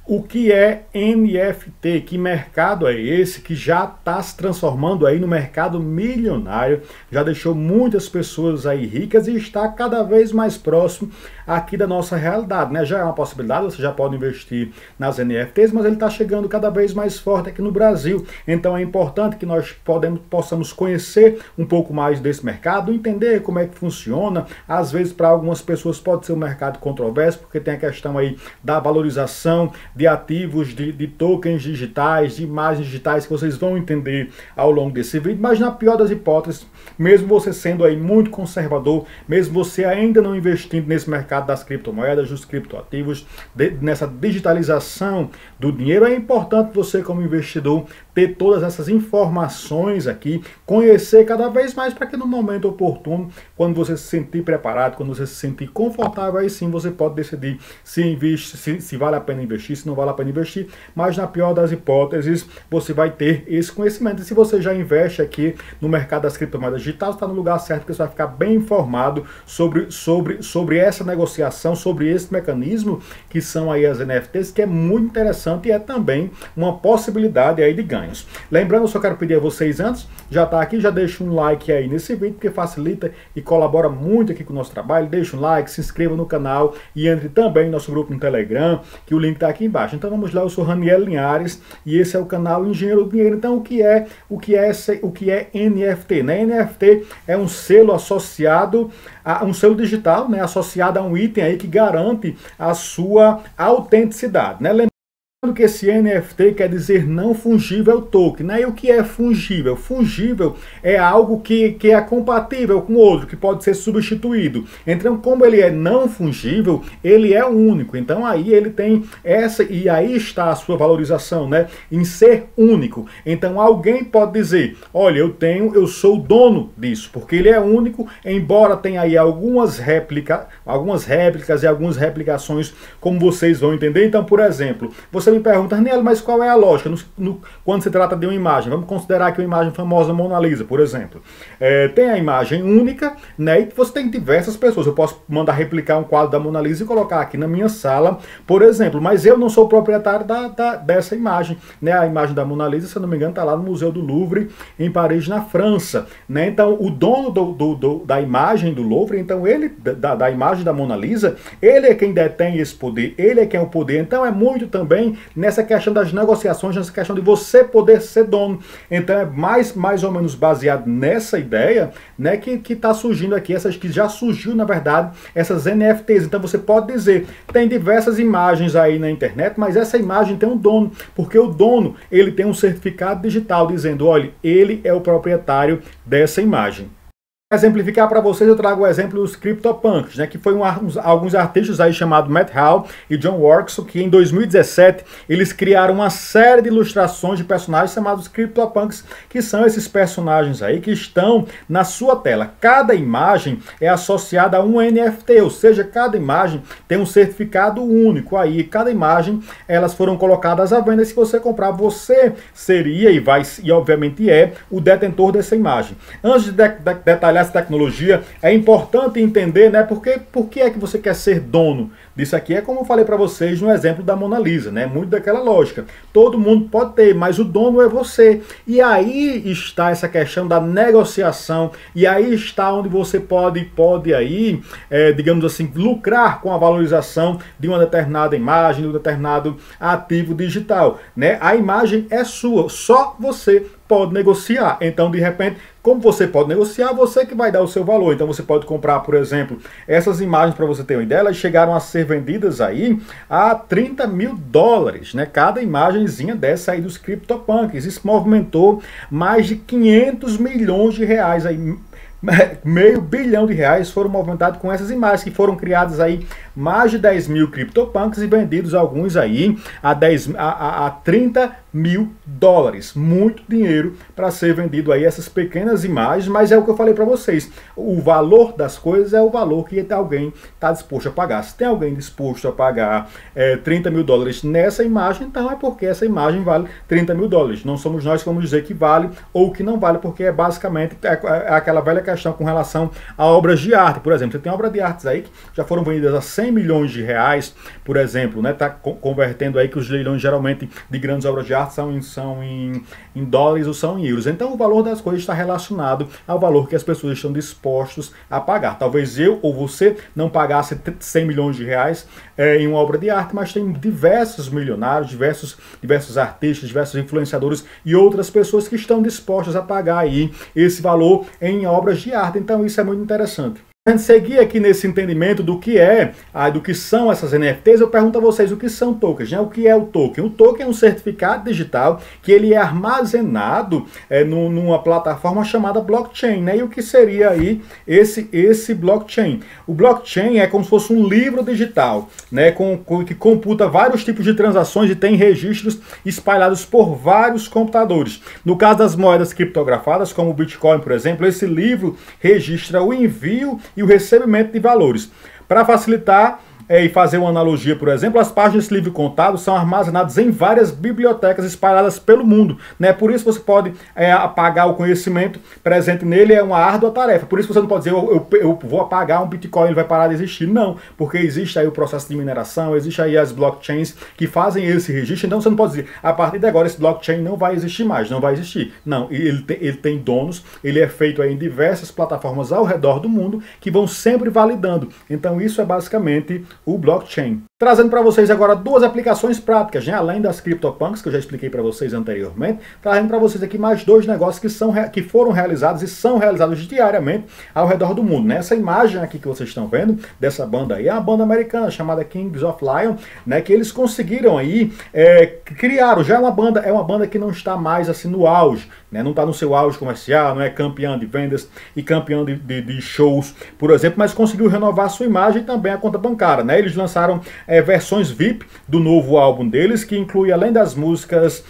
O que é NFT? Que mercado é esse que já está se transformando aí no mercado milionário? Já deixou muitas pessoas aí ricas e está cada vez mais próximo aqui da nossa realidade, né? Já é uma possibilidade, você já pode investir nas NFTs, mas ele está chegando cada vez mais forte aqui no Brasil. Então é importante que nós possamos conhecer um pouco mais desse mercado, entender como é que funciona. Às vezes, para algumas pessoas pode ser um mercado controverso, porque tem a questão aí da valorização de ativos, de tokens digitais, de imagens digitais, que vocês vão entender ao longo desse vídeo. Mas na pior das hipóteses, mesmo você sendo aí muito conservador, mesmo você ainda não investindo nesse mercado das criptomoedas, dos criptoativos, nessa digitalização do dinheiro, é importante você, como investidor, ter todas essas informações aqui, conhecer cada vez mais, para que no momento oportuno, quando você se sentir preparado, quando você se sentir confortável, aí sim você pode decidir se vale a pena investir, se não vale a pena investir. Mas na pior das hipóteses, você vai ter esse conhecimento. E se você já investe aqui no mercado das criptomoedas digitais, está no lugar certo, porque você vai ficar bem informado sobre essa negociação, sobre esse mecanismo que são aí as NFTs, que é muito interessante e é também uma possibilidade aí de ganho. Lembrando, eu só quero pedir a vocês antes, já está aqui, já deixa um like aí nesse vídeo, porque facilita e colabora muito aqui com o nosso trabalho. Deixa um like, se inscreva no canal e entre também no nosso grupo no Telegram, que o link está aqui embaixo. Então vamos lá, eu sou Raniel Linhares e esse é o canal Engenheiro do Dinheiro. Então o que é NFT? Né? NFT é um selo associado a um selo digital, né, associado a um item aí que garante a sua autenticidade, né? Que esse NFT quer dizer não fungível token, né? E o que é fungível? Fungível é algo que é compatível com outro, que pode ser substituído. Então, como ele é não fungível, ele é único. Então, aí ele tem essa, e aí está a sua valorização, né? Em ser único. Então, alguém pode dizer, olha, eu sou o dono disso, porque ele é único, embora tenha aí algumas réplicas e algumas replicações, como vocês vão entender. Então, por exemplo, você me pergunta, Raniel, mas qual é a lógica quando se trata de uma imagem? Vamos considerar que uma imagem famosa, Mona Lisa, por exemplo. Tem a imagem única, né? E você tem diversas pessoas. Eu posso mandar replicar um quadro da Mona Lisa e colocar aqui na minha sala, por exemplo. Mas eu não sou o proprietário dessa imagem, né? A imagem da Mona Lisa, se eu não me engano, está lá no Museu do Louvre, em Paris, na França, né? Então, o dono da imagem do Louvre, então ele, da imagem da Mona Lisa, ele é quem detém esse poder, ele é quem é o poder. Então, é muito também nessa questão das negociações, nessa questão de você poder ser dono. Então é mais ou menos baseado nessa ideia, né, que está surgindo aqui, essas que já surgiu, na verdade, essas NFTs. Então você pode dizer, tem diversas imagens aí na internet, mas essa imagem tem um dono, porque o dono, ele tem um certificado digital dizendo, olha, ele é o proprietário dessa imagem. Para exemplificar para vocês, eu trago o exemplo dos CryptoPunks, né, que foi alguns artistas aí chamados Matt Hall e John Workson, que em 2017 eles criaram uma série de ilustrações de personagens chamados CryptoPunks, que são esses personagens aí que estão na sua tela. Cada imagem é associada a um NFT, ou seja, cada imagem tem um certificado único aí. Cada imagem, elas foram colocadas à venda, e se você comprar, você seria e obviamente é o detentor dessa imagem. Antes de detalhar essa tecnologia, é importante entender, né, por que é que você quer ser dono disso aqui. É como eu falei para vocês no exemplo da Mona Lisa, né, muito daquela lógica. Todo mundo pode ter, mas o dono é você. E aí está essa questão da negociação, e aí está onde você pode aí, digamos assim, lucrar com a valorização de uma determinada imagem, de um determinado ativo digital, né? A imagem é sua, só você pode negociar. Então, de repente, como você pode negociar, você que vai dar o seu valor. Então você pode comprar, por exemplo, essas imagens, para você ter uma ideia, elas chegaram a ser vendidas aí a 30 mil dólares, né? Cada imagenzinha dessa aí dos CryptoPunks. Isso movimentou mais de 500 milhões de reais aí. Meio bilhão de reais foram movimentados com essas imagens, que foram criadas aí mais de 10 mil CryptoPunks e vendidos alguns aí a 30 mil dólares. Muito dinheiro para ser vendido aí essas pequenas imagens, mas é o que eu falei para vocês. O valor das coisas é o valor que alguém está disposto a pagar. Se tem alguém disposto a pagar 30 mil dólares nessa imagem, então é porque essa imagem vale 30 mil dólares. Não somos nós que vamos dizer que vale ou que não vale, porque é basicamente aquela velha questão questão com relação a obras de arte. Por exemplo, você tem obras de artes aí que já foram vendidas a 100 milhões de reais, por exemplo, né? Tá convertendo aí que os leilões geralmente de grandes obras de arte são em dólares ou são em euros. Então o valor das coisas está relacionado ao valor que as pessoas estão dispostos a pagar. Talvez eu ou você não pagasse 100 milhões de reais em uma obra de arte, mas tem diversos milionários, diversos artistas, diversos influenciadores e outras pessoas que estão dispostas a pagar aí esse valor em obras de arte. Então isso é muito interessante. A gente seguir aqui nesse entendimento do que do que são essas NFTs, eu pergunto a vocês o que são tokens, né? O que é o token? O token é um certificado digital que ele é armazenado numa plataforma chamada blockchain, né? E o que seria aí esse blockchain? O blockchain é como se fosse um livro digital, né? Que computa vários tipos de transações e tem registros espalhados por vários computadores. No caso das moedas criptografadas, como o Bitcoin, por exemplo, esse livro registra o envio e o recebimento de valores. Para facilitar e fazer uma analogia, por exemplo, as páginas desse livro contábil são armazenadas em várias bibliotecas espalhadas pelo mundo, né? Por isso você pode apagar o conhecimento presente nele, é uma árdua tarefa. Por isso você não pode dizer, eu vou apagar um Bitcoin, ele vai parar de existir. Não, porque existe aí o processo de mineração, existe aí as blockchains que fazem esse registro, então você não pode dizer, a partir de agora esse blockchain não vai existir mais, não vai existir. Não, ele tem donos, ele é feito aí em diversas plataformas ao redor do mundo que vão sempre validando. Então isso é basicamente o blockchain. Trazendo para vocês agora duas aplicações práticas, né? Além das CryptoPunks, que eu já expliquei para vocês anteriormente, trazendo para vocês aqui mais dois negócios que foram realizados e são realizados diariamente ao redor do mundo, né? Essa imagem aqui que vocês estão vendo, dessa banda aí, é uma banda americana chamada Kings of Leon, né? Que eles conseguiram aí, criaram, já é uma banda que não está mais assim no auge, né? Não está no seu auge comercial, não é campeã de vendas e campeã de shows, por exemplo, mas conseguiu renovar sua imagem e também a conta bancária, né? Eles lançaram versões VIP do novo álbum deles, que inclui, além das músicas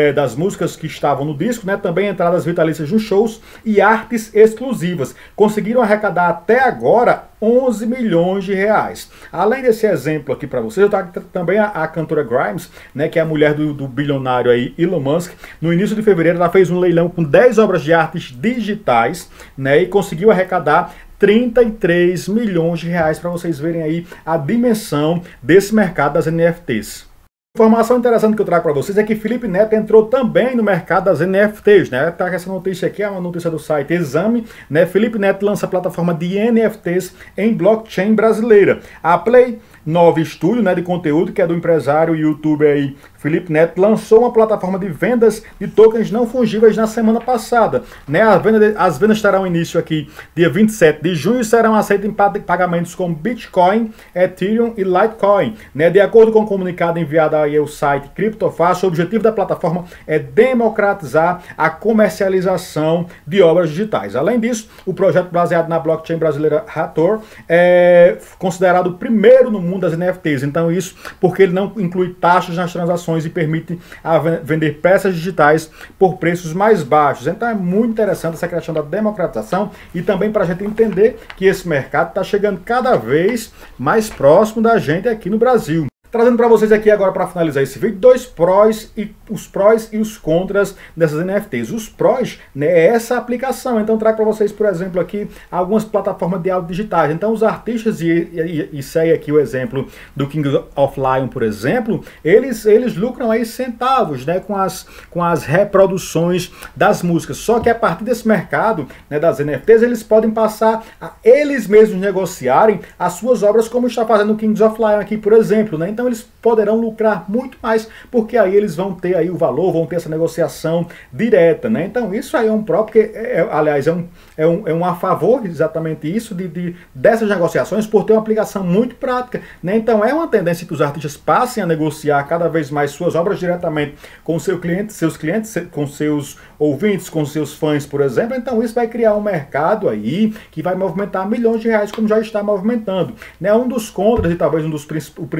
que estavam no disco, né, também entradas vitalícias nos shows e artes exclusivas. Conseguiram arrecadar até agora 11 milhões de reais. Além desse exemplo aqui para vocês, eu trago também a cantora Grimes, né, que é a mulher do bilionário aí, Elon Musk. No início de fevereiro ela fez um leilão com 10 obras de artes digitais, né, e conseguiu arrecadar 33 milhões de reais, para vocês verem aí a dimensão desse mercado das NFTs. Informação interessante que eu trago para vocês é que Felipe Neto entrou também no mercado das NFTs, né? Tá, essa notícia aqui é uma notícia do site Exame, né? Felipe Neto lança a plataforma de NFTs em blockchain brasileira. A Play 9 Studio, né, de conteúdo, que é do empresário e youtuber aí Felipe Neto, lançou uma plataforma de vendas de tokens não fungíveis na semana passada, né? As vendas terão início aqui dia 27 de junho e serão aceitas em pagamentos como Bitcoin, Ethereum e Litecoin, né? De acordo com o comunicado enviado aí ao site CryptoFácil, o objetivo da plataforma é democratizar a comercialização de obras digitais. Além disso, o projeto baseado na blockchain brasileira Hathor é considerado o primeiro no mundo das NFTs. Então isso porque ele não inclui taxas nas transações e permite vender peças digitais por preços mais baixos. Então é muito interessante essa questão da democratização e também para a gente entender que esse mercado está chegando cada vez mais próximo da gente aqui no Brasil. Trazendo para vocês aqui agora, para finalizar esse vídeo, os prós e os contras dessas NFTs. Os prós, né, é essa aplicação. Então trago para vocês, por exemplo, aqui algumas plataformas de áudio digitais. Então os artistas, e segue aqui o exemplo do King of Lion, por exemplo, eles lucram aí centavos, né, com as reproduções das músicas. Só que a partir desse mercado, né, das NFTs, eles podem passar a eles mesmos negociarem as suas obras, como está fazendo o Kings of Lion aqui, por exemplo, né? Então eles poderão lucrar muito mais, porque aí eles vão ter aí o valor, vão ter essa negociação direta, né? Então isso aí é um pró, porque, aliás, é um a favor, exatamente isso, dessas negociações, por ter uma aplicação muito prática, né? Então é uma tendência que os artistas passem a negociar cada vez mais suas obras diretamente com seus clientes, com seus ouvintes, com seus fãs, por exemplo. Então isso vai criar um mercado aí que vai movimentar milhões de reais, como já está movimentando, né? Um dos contras, e talvez o principal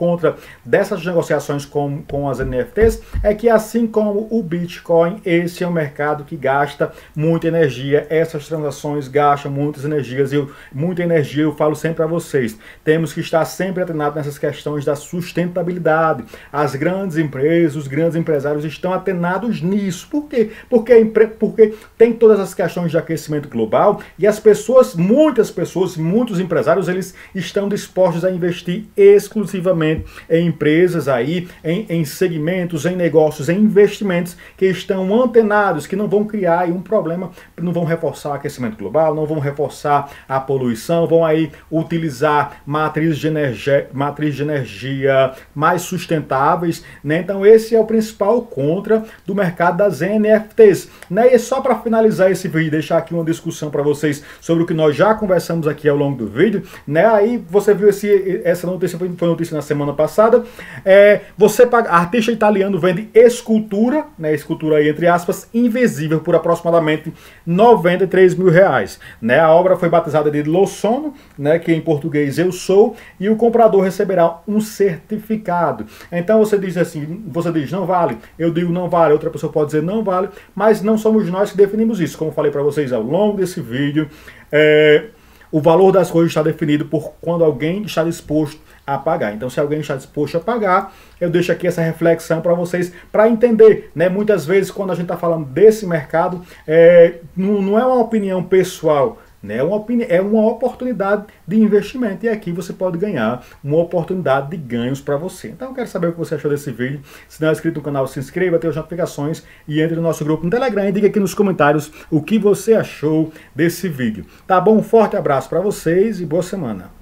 contra dessas negociações com as NFTs é que, assim como o Bitcoin, esse é um mercado que gasta muita energia. Essas transações gastam muita energia. Eu falo sempre a vocês, temos que estar sempre atenados nessas questões da sustentabilidade. As grandes empresas, os grandes empresários estão atenados nisso. Por quê? Porque tem todas as questões de aquecimento global e as pessoas, muitos empresários, eles estão dispostos a investir exclusivamente em empresas aí, em segmentos, em negócios, em investimentos que estão antenados, que não vão criar aí um problema, não vão reforçar o aquecimento global, não vão reforçar a poluição, vão aí utilizar matrizes de energia mais sustentáveis, né? Então esse é o principal contra do mercado das NFTs, né? E só para finalizar esse vídeo, deixar aqui uma discussão para vocês sobre o que nós já conversamos aqui ao longo do vídeo, né? Aí você viu essa notícia, foi notícia na semana passada. Artista italiano vende escultura, né? Escultura aí entre aspas, invisível por aproximadamente R$93 mil, né? A obra foi batizada de Lo Sono, né? Que em português eu sou, e o comprador receberá um certificado. Então você diz assim, não vale, eu digo não vale, outra pessoa pode dizer não vale, mas não somos nós que definimos isso. Como eu falei para vocês ao longo desse vídeo, o valor das coisas está definido por quando alguém está disposto a pagar. Então, se alguém está disposto a pagar, eu deixo aqui essa reflexão para vocês, para entender, né? Muitas vezes, quando a gente está falando desse mercado, não é uma opinião pessoal, né? É uma oportunidade de investimento, e aqui você pode ganhar uma oportunidade de ganhos para você. Então eu quero saber o que você achou desse vídeo. Se não é inscrito no canal, se inscreva, ative as notificações e entre no nosso grupo no Telegram e diga aqui nos comentários o que você achou desse vídeo. Tá bom? Um forte abraço para vocês e boa semana.